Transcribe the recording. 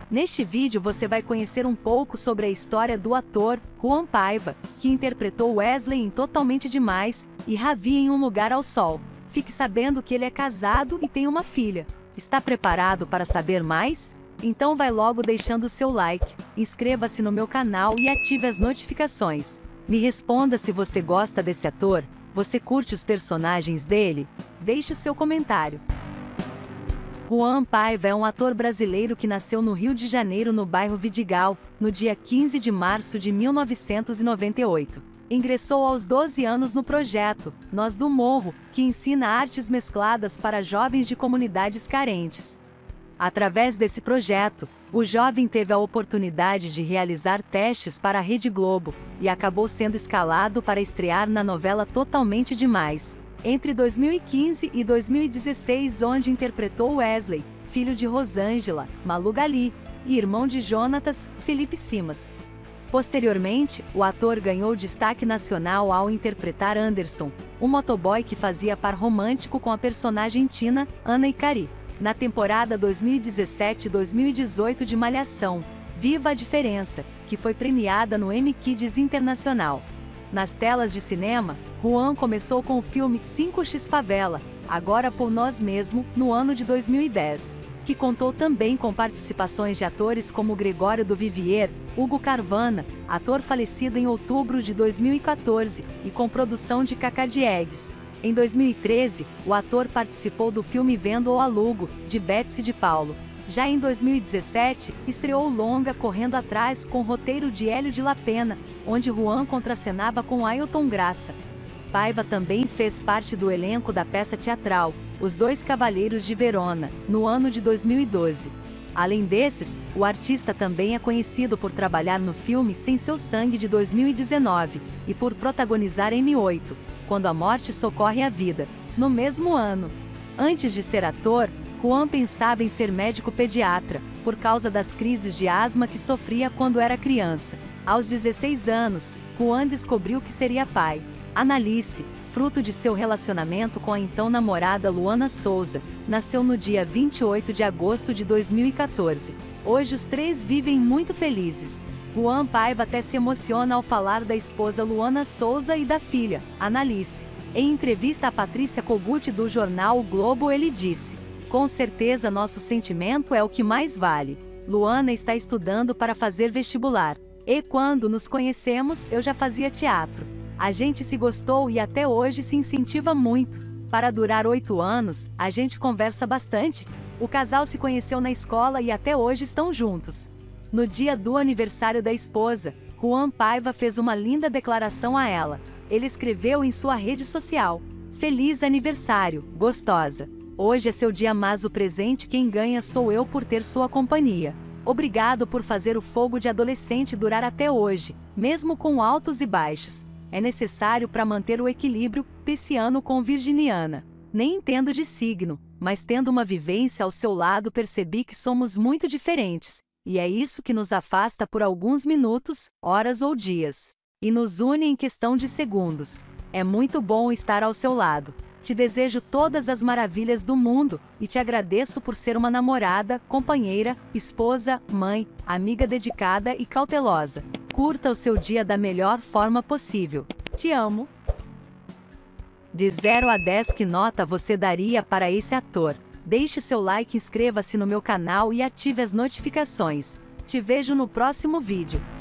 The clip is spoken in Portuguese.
Neste vídeo você vai conhecer um pouco sobre a história do ator Juan Paiva, que interpretou Wesley em Totalmente Demais e Ravi em Um Lugar ao Sol. Fique sabendo que ele é casado e tem uma filha. Está preparado para saber mais? Então vai logo deixando o seu like, inscreva-se no meu canal e ative as notificações. Me responda se você gosta desse ator, você curte os personagens dele? Deixe o seu comentário. Juan Paiva é um ator brasileiro que nasceu no Rio de Janeiro, no bairro Vidigal, no dia 15 de março de 1998. Ingressou aos 12 anos no projeto Nós do Morro, que ensina artes mescladas para jovens de comunidades carentes. Através desse projeto, o jovem teve a oportunidade de realizar testes para a Rede Globo e acabou sendo escalado para estrear na novela Totalmente Demais, entre 2015 e 2016, onde interpretou Wesley, filho de Rosângela, Malu Gali, e irmão de Jonatas, Felipe Simas. Posteriormente, o ator ganhou destaque nacional ao interpretar Anderson, um motoboy que fazia par romântico com a personagem Tina, Ana e Cari, na temporada 2017-2018 de Malhação, Viva a Diferença, que foi premiada no Emmy Kids Internacional. Nas telas de cinema, Juan começou com o filme 5x Favela, Agora por Nós Mesmo, no ano de 2010, que contou também com participações de atores como Gregório do Vivier, Hugo Carvana, ator falecido em outubro de 2014, e com produção de Cacá Diegues. Em 2013, o ator participou do filme Vendo ou Alugo, de Betsy de Paulo. Já em 2017, estreou o longa Correndo Atrás, com roteiro de Hélio de La Pena, onde Juan contracenava com Ailton Graça. Paiva também fez parte do elenco da peça teatral Os Dois Cavaleiros de Verona, no ano de 2012. Além desses, o artista também é conhecido por trabalhar no filme Sem Seu Sangue, de 2019, e por protagonizar M8, Quando a Morte Socorre a Vida, no mesmo ano. Antes de ser ator, Juan pensava em ser médico pediatra, por causa das crises de asma que sofria quando era criança. Aos 16 anos, Juan descobriu que seria pai. Analice, fruto de seu relacionamento com a então namorada Luana Souza, nasceu no dia 28 de agosto de 2014. Hoje os três vivem muito felizes. Juan Paiva até se emociona ao falar da esposa Luana Souza e da filha, Analice. Em entrevista a Patrícia Kogut do jornal O Globo, ele disse: "Com certeza nosso sentimento é o que mais vale. Luana está estudando para fazer vestibular. E quando nos conhecemos, eu já fazia teatro. A gente se gostou e até hoje se incentiva muito. Para durar 8 anos, a gente conversa bastante. O casal se conheceu na escola e até hoje estão juntos." No dia do aniversário da esposa, Juan Paiva fez uma linda declaração a ela. Ele escreveu em sua rede social: "Feliz aniversário, gostosa. Hoje é seu dia, mas o presente quem ganha sou eu por ter sua companhia. Obrigado por fazer o fogo de adolescente durar até hoje, mesmo com altos e baixos. É necessário para manter o equilíbrio, pisciano com virginiana. Nem entendo de signo, mas tendo uma vivência ao seu lado percebi que somos muito diferentes, e é isso que nos afasta por alguns minutos, horas ou dias, e nos une em questão de segundos. É muito bom estar ao seu lado. Te desejo todas as maravilhas do mundo, e te agradeço por ser uma namorada, companheira, esposa, mãe, amiga dedicada e cautelosa. Curta o seu dia da melhor forma possível. Te amo." De 0 a 10, que nota você daria para esse ator? Deixe seu like, inscreva-se no meu canal e ative as notificações. Te vejo no próximo vídeo.